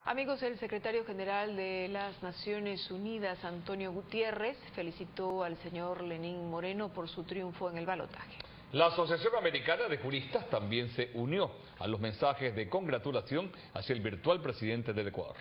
Amigos, el secretario general de las Naciones Unidas, Antonio Guterres, felicitó al señor Lenín Moreno por su triunfo en el balotaje. La Asociación Americana de Juristas también se unió a los mensajes de congratulación hacia el virtual presidente del Ecuador.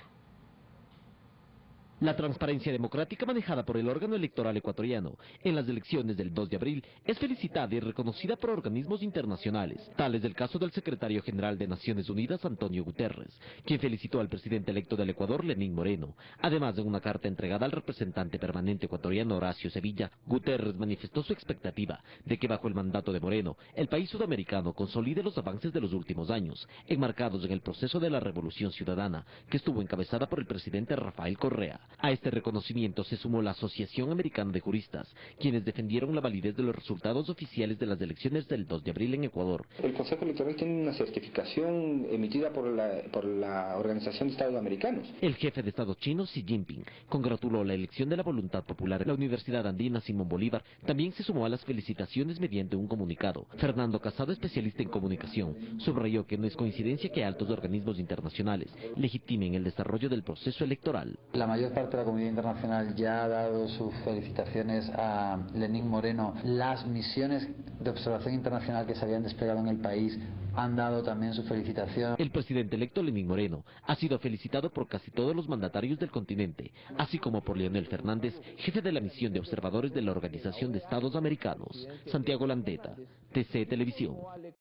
La transparencia democrática manejada por el órgano electoral ecuatoriano en las elecciones del 2 de abril es felicitada y reconocida por organismos internacionales. Tal es el caso del secretario general de Naciones Unidas, Antonio Guterres, quien felicitó al presidente electo del Ecuador, Lenín Moreno. Además de una carta entregada al representante permanente ecuatoriano, Horacio Sevilla, Guterres manifestó su expectativa de que bajo el mandato de Moreno, el país sudamericano consolide los avances de los últimos años, enmarcados en el proceso de la Revolución Ciudadana, que estuvo encabezada por el presidente Rafael Correa. A este reconocimiento se sumó la Asociación Americana de Juristas, quienes defendieron la validez de los resultados oficiales de las elecciones del 2 de abril en Ecuador. El Consejo Electoral tiene una certificación emitida por la Organización de Estados Americanos. El jefe de Estado chino, Xi Jinping, congratuló la elección de la voluntad popular. La Universidad Andina Simón Bolívar también se sumó a las felicitaciones mediante un comunicado. Fernando Casado, especialista en comunicación, subrayó que no es coincidencia que altos organismos internacionales legitimen el desarrollo del proceso electoral. La mayor parte de la comunidad internacional ya ha dado sus felicitaciones a Lenín Moreno. Las misiones de observación internacional que se habían desplegado en el país han dado también su felicitación. El presidente electo Lenín Moreno ha sido felicitado por casi todos los mandatarios del continente, así como por Leonel Fernández, jefe de la misión de observadores de la Organización de Estados Americanos. Santiago Landeta, TC Televisión.